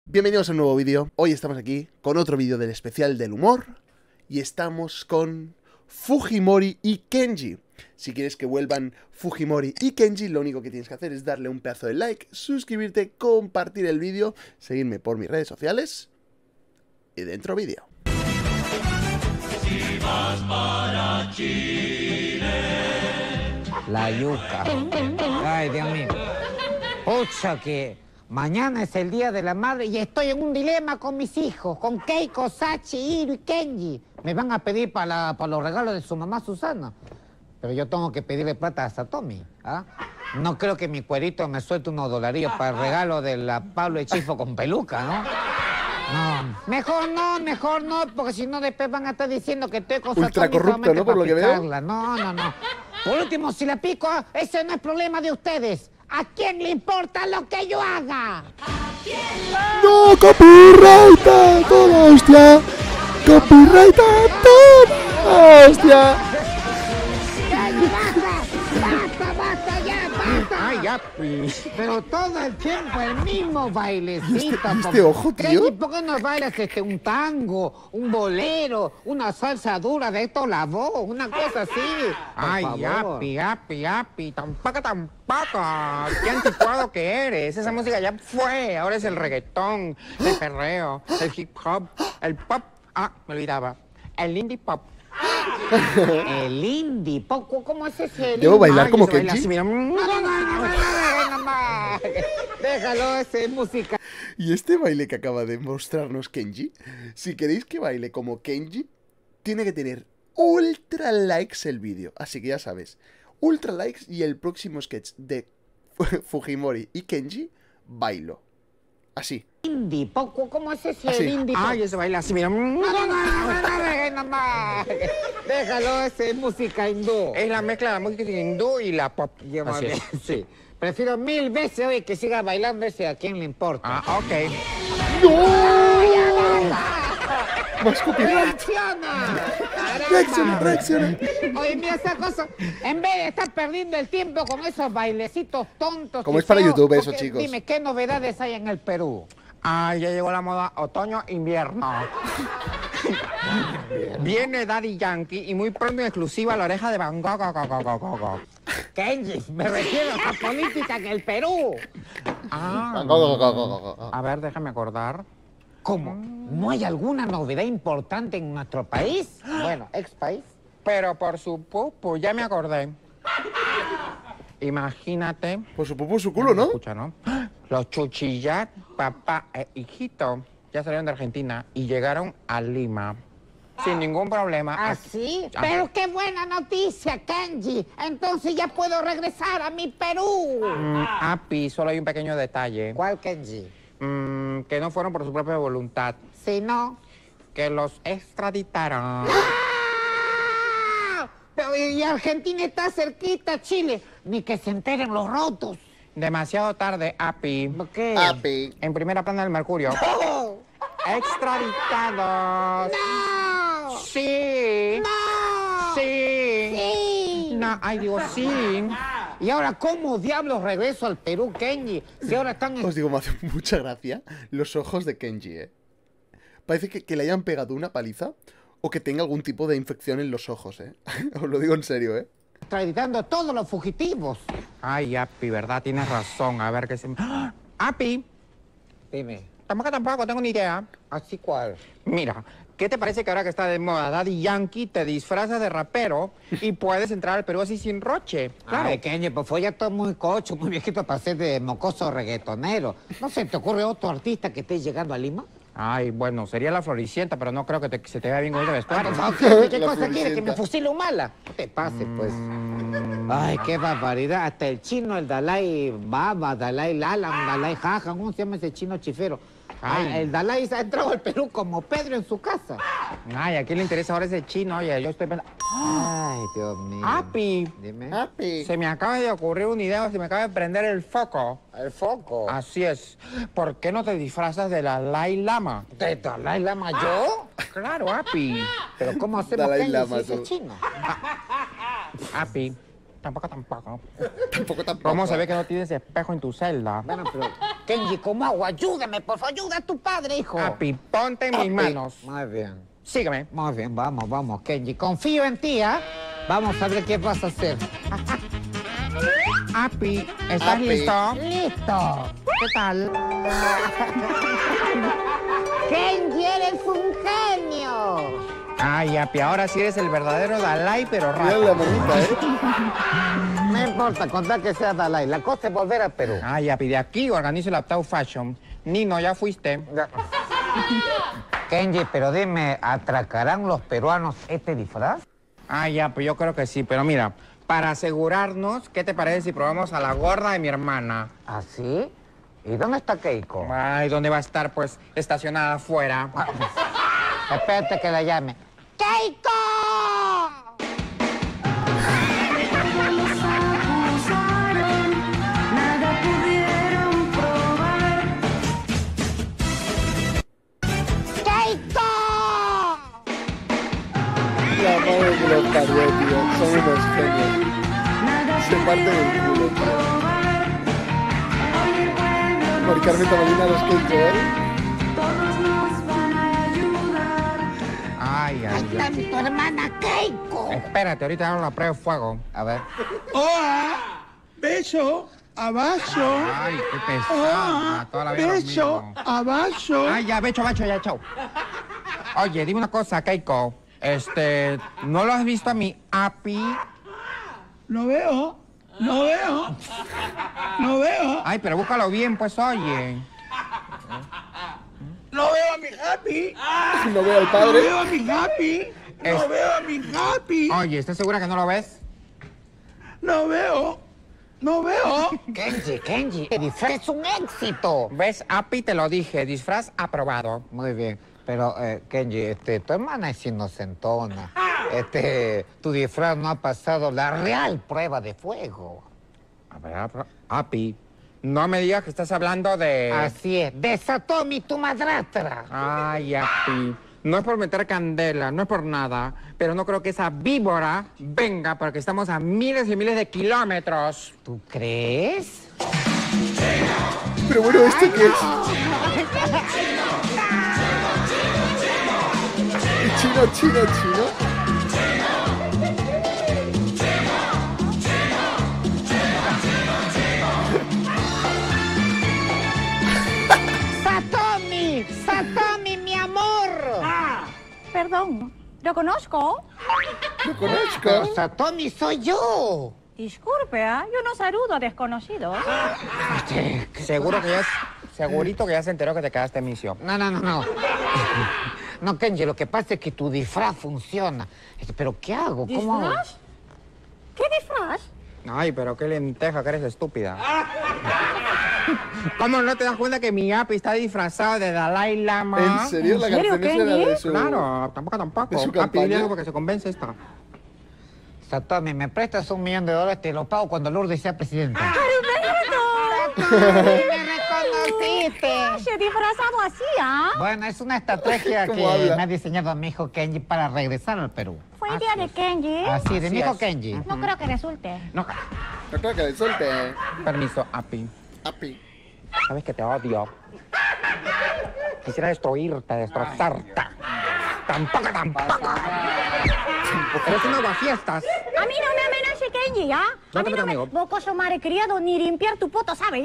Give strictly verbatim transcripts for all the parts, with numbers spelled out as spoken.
Bienvenidos a un nuevo vídeo. Hoy estamos aquí con otro vídeo del especial del humor y estamos con Fujimori y Kenji. Si quieres que vuelvan Fujimori y Kenji, lo único que tienes que hacer es darle un pedazo de like, suscribirte, compartir el vídeo, seguirme por mis redes sociales y dentro vídeo. Si vas para Chile. La yuca. Ay, Dios mío. Pucha, que mañana es el Día de la Madre y estoy en un dilema con mis hijos, con Keiko, Sachi, Iro y Kenji. Me van a pedir para, para los regalos de su mamá Susana. Pero yo tengo que pedirle plata a Satomi. ¿Ah? No creo que mi cuerito me suelte unos dolarillos para el regalo de la Pablo Echifo con peluca, ¿no? No, mejor no, mejor no, porque si no después van a estar diciendo que estoy con Ultra Satomi corrupto, ¿no? Por lo que veo. No, no, no. Por último, si la pico, ese no es problema de ustedes. ¿A quién le importa lo que yo haga? ¡No, copyright a toda hostia! ¡Copyright a toda hostia! ¡Basta, basta, ya, basta! Ay, ya, Pero todo el tiempo el mismo bailecito. ¿Y este, y este ojo, tío? Kenji, ¿por qué no bailas este, un tango, un bolero, una salsa dura de esto la voz, una cosa así? Por Ay, favor. yapi, yapi, yapi, tampoco, tampoco. Qué anticuado que eres. Esa música ya fue. Ahora es el reggaetón, el perreo, el hip hop, el pop. Ah, me olvidaba. El indie pop. El indie pop, ¿cómo es ese? ¿Debo bailar Ay, como se baila Kenji? así, mira. No, no, no, no, no, no, no, no. Déjalo, ese es música. Y este baile que acaba de mostrarnos Kenji, si queréis que baile como Kenji, tiene que tener ultra likes el vídeo. Así que ya sabes, ultra likes y el próximo sketch de Fujimori y Kenji, bailo. Así. Indie pop, ¿cómo es ese? Así. El indie pop. Ay, se baila así, mira. No, no, no, no, no, no, no, no. Déjalo, ese es música hindú. Es la mezcla de la música hindú y la pop. Yo Así más es. bien, sí. Prefiero mil veces hoy que siga bailando ese a quien le importa. Ah, ok. ¡Más copyright! ¡Reacciona! ¡Reacciona, reacciona! Oye, mira esa cosa. En vez de estar perdiendo el tiempo con esos bailecitos tontos. Como y es para feos, YouTube eso, porque, chicos. Dime, ¿qué novedades hay en el Perú? Ah, ya llegó la moda otoño-invierno. Viene Daddy Yankee y muy pronto en exclusiva la oreja de Van Gogh. Go, go, go, go, go, go. Kenji, me refiero a la política en el Perú. Ah, Go, go, go, go, go, go. a ver, déjame acordar. ¿Cómo? ¿No hay alguna novedad importante en nuestro país? Bueno, ex país. Pero por su pupu, ya me acordé. Imagínate. Por su pupo, su culo, ¿no? Escucha, ¿no? Los Chuchillat, papá e hijito, ya salieron de Argentina y llegaron a Lima. Sin ningún problema. ¿Ah, Aquí- sí? Ah, Pero qué buena noticia, Kenji. Entonces ya puedo regresar a mi Perú. Mm, Api, solo hay un pequeño detalle. ¿Cuál, Kenji? Mm, que no fueron por su propia voluntad. Si no... Que los extraditaron. ¡Ah! Pero y Argentina está cerquita, Chile. Ni que se enteren los rotos. Demasiado tarde, Api. ¿Por qué? Api. En primera plana del Mercurio. ¡Oh! ¡Extraditados! ¡No! ¡Sí! ¡No! ¡Sí! ¡Sí! No, ay, digo, sí. ¿Y ahora cómo diablos regreso al Perú, Kenji? Si ahora están... en- Os digo, me hace mucha gracia los ojos de Kenji, ¿eh? Parece que, que le hayan pegado una paliza o que tenga algún tipo de infección en los ojos, ¿eh? Os lo digo en serio, ¿eh? extraditando a todos los fugitivos. Ay, Api, ¿verdad? Tienes razón. A ver qué se... ¡Ah! Api, Dime, tampoco tampoco tengo ni idea. ¿así cuál? Mira, ¿qué te parece que ahora que está de moda Daddy Yankee te disfrazas de rapero y puedes entrar al Perú así sin roche? Claro. Ay, Kenji, pues fue ya todo muy cocho, muy viejito para ser de mocoso reggaetonero. ¿No se te ocurre otro artista que esté llegando a Lima? Ay, bueno, sería la Floricienta, pero no creo que te- se te vea bien con el vestuario. Ah, ¿Qué, qué La cosa quiere? ¿Que Floricienta. me fusile un mala? No te pases, pues. Mm, Ay, qué barbaridad. Hasta el chino, el Dalai Baba, Dalai Lala, Dalai Jaja, ¿cómo se llama ese chino chifero? Ay. Ah, el Dalai se ha entrado al Perú como Pedro en su casa. Ay, ¿a quién le interesa ahora ese chino? Oye, yo estoy pensando... Ay, Dios mío. Api, Dime. Api. se me acaba de ocurrir una idea, se me acaba de prender el foco. El foco. Así es. ¿Por qué no te disfrazas de la Dalai Lama? ¿De Dalai Lama yo? Claro, Api. Pero ¿cómo hacemos Dalai Kenji, Lama, si ese tú. chino? Api. Tampoco, tampoco. Tampoco, tampoco. ¿Cómo se ve que no tienes espejo en tu celda? Bueno, pero Kenji, como agua. Ayúdame, por favor, ayuda a tu padre, hijo. Api, ponte en mis manos. Muy bien. Sígueme. Muy bien, vamos, vamos, Kenji. Confío en ti, ¿ah? Vamos a ver qué vas a hacer. Api, ¿estás Api. listo? ¡Listo! ¿Qué tal? ¡Kenji, eres un genio! Ay, Api, ahora sí eres el verdadero Dalai, pero Mira la raro. manita, ¿eh? No importa, contar que sea Dalai. La cosa es volver a Perú. Ay, Api, de aquí organizo el Aptao Fashion. Nino, ¿ya fuiste? Ya. Kenji, pero dime, ¿atracarán los peruanos este disfraz? Ay, ya, pues yo creo que sí, pero mira, para asegurarnos, ¿qué te parece si probamos a la gorda de mi hermana? ¿Ah, sí? ¿Y dónde está Keiko? Ay, ¿dónde va a estar, pues, estacionada afuera? Espérate que la llame. ¡Keiko! Nada pudieron probar. ¡Keiko! La madre que los parió, tío. Son unos genios. Se parten el culo, tío. Por Carmita Molina, los Keiko, ¿eh? Todos nos van a ayudar. Ay, ¡Ahí ay, está ay. tu hermana Keiko! Espérate, ahorita hago la prueba de fuego. A ver. ¡Hola! ¡Beso! ¡Abajo! Ay, qué pesada. Toda la vida lo ¡Beso! mismo. ¡Abajo! Ay, ya, becho, becho, ya, chao. Oye, dime una cosa, Keiko. Este, ¿no lo has visto a mi Api? No veo, no veo, no veo, Ay, pero búscalo bien, pues, oye. no veo a mi happy, No veo al no padre. veo a mi happy, no Es- veo a mi happy, Oye, ¿estás segura que no lo ves? no veo, no veo. Kenji, Kenji, el disfraz es un éxito. ¿Ves, Api? Te lo dije, disfraz aprobado. Muy bien, pero eh, Kenji, este, tu hermana es inocentona. Este, tu disfraz no ha pasado la real prueba de fuego. A ver, Ap- Api, no me digas que estás hablando de... Así es, de Satomi, tu madrastra. Ay, Api, no es por meter candela, no es por nada, pero no creo que esa víbora venga porque estamos a miles y miles de kilómetros. ¿Tú crees? Pero bueno, ¿esto qué es? Chino, chino, chino. ¡Satomi! ¡Satomi, mi amor! Perdón, ¿lo conozco? Lo Pero conozco. Satomi soy yo. Disculpe, ¿ah? Yo no saludo a desconocidos. Seguro que ya es... Segurito que ya se enteró que te quedaste misio. No, no, no, no. No, Kenji, lo que pasa es que tu disfraz funciona. Pero ¿qué hago? ¿Cómo hago? ¿Disfraz? ¿Qué disfraz? Ay, pero qué lenteja que eres estúpida. ¿Cómo no te das cuenta que mi Api está disfrazado de Dalai Lama? ¿En serio? La ¿En serio, canción esa era Kenji? de su... Claro, tampoco, tampoco. ¿De su Api, campaña? dile algo para que se convence esta. Satomi, ¿me prestas un millón de dólares? Te lo pago cuando Lourdes sea presidenta. ¡Alberto! ¡Me reconociste! Se disfrazado así, ¿ah? Bueno, es una estrategia ¿Cómo que habla? me ha diseñado mi hijo Kenji para regresar al Perú. Fue idea de Kenji. Así, de Así mi hijo es. Kenji. No creo que resulte. No, No creo que le suelte. permiso, Api. Api. Sabes que te odio. Quisiera destruirte, destrozarte. Tampoco, tampoco. Eres un aguafiestas. A mí no me amenace Kenji, ¿ah? No A te mí no metas me... conmigo. Bocoso criado ni limpiar tu poto, ¿sabes?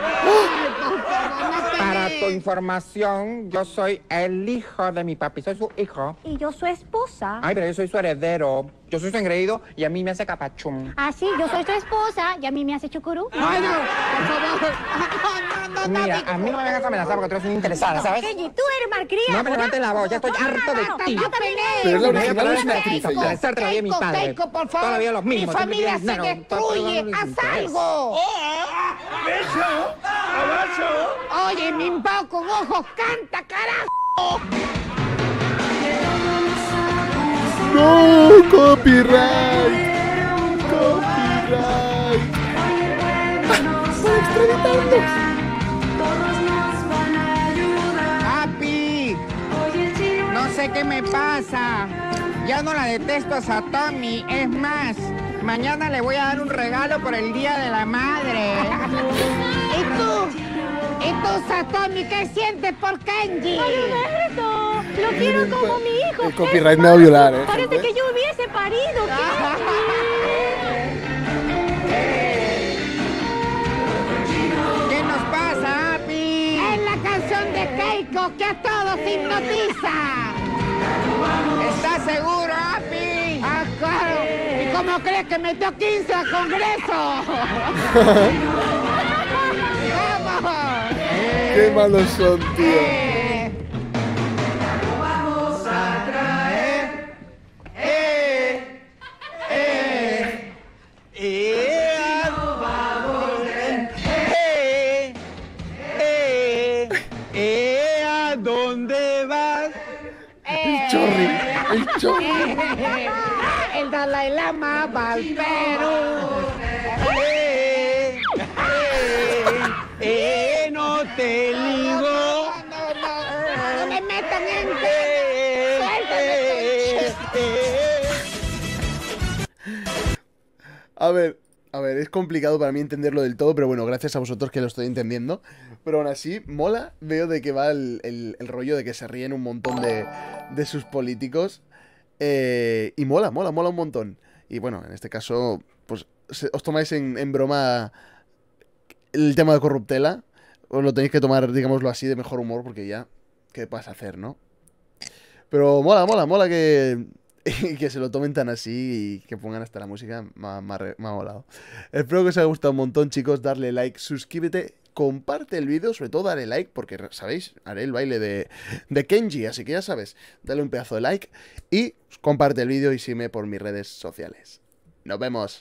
Para tu información, yo soy el hijo de mi papi, soy su hijo. Y yo su esposa. Ay, pero yo soy su heredero. Yo soy su engreído y a mí me hace capachum. Ah, sí, yo soy tu esposa y a mí me hace chucurú. Ay, no, por favor. Mira, a mí no me vengas a amenazar porque tú eres una interesada, ¿sabes? Kenji, tú eres malcriado. No me levantes la voz, ya estoy harto de ti. Pero es la Me voy a original, parar es una en actriz esta ella. para hacerte la vida de mi Keiko, padre. Keiko, por favor. Toda la vida los Mi mismos. siempre familia tienes se dinero, todo- todo destruye. lo que ¡Haz interesa. algo! ¡Beso! ¡Abajo! Oye, mi pao con ojos, canta, carajo. ¡No! ¡Copyright! ¡Copyright! ¡Por extraditarnos! Todos nos van a ayudar. ¡Papi! Oye, el chino No sé qué me pasa. Ya no la detesto a Satomi. Es más, mañana le voy a dar un regalo por el Día de la Madre. ¿Y tú? ¿Y tú, Satomi, qué sientes por Kenji? ¡Ay, Humberto! ¡Lo quiero como mi hijo! El copyright me va a violar, ¿eh? Parece gente? que yo hubiese parido. ¿Qué nos pasa, Api? Es la canción de Keiko que a todos hipnotiza. ¿Estás seguro, Api? Ah, claro. ¿Y cómo crees que metió quince al Congreso? ¡Vamos! Qué malos son, tío. Eh, Eh, eh, eh, ¿a dónde vas? El chorri, el chorri. El Dalai Lama va al Perú. Eh, eh, eh, no te ligo. No, no, no me metan en... Eh, Suéltame. eh, eh. A ver, a ver, es complicado para mí entenderlo del todo, pero bueno, gracias a vosotros que lo estoy entendiendo. Pero aún así, mola, veo de que va el, el- el rollo de que se ríen un montón de, de sus políticos. eh, y mola, mola, mola un montón. Y bueno, en este caso, pues se- os tomáis en, en broma el tema de Corruptela. Os lo tenéis que tomar, digámoslo así, de mejor humor, porque ya, ¿qué vas a hacer, no? Pero mola, mola, mola que, que se lo tomen tan así y que pongan hasta la música. Me ha, me ha re- me ha molado. Espero que os haya gustado un montón, chicos. Darle like, suscríbete, comparte el vídeo, sobre todo dale like, porque, ¿sabéis? Haré el baile de, de Kenji, así que ya sabes, dale un pedazo de like y comparte el vídeo y sígueme por mis redes sociales. Nos vemos.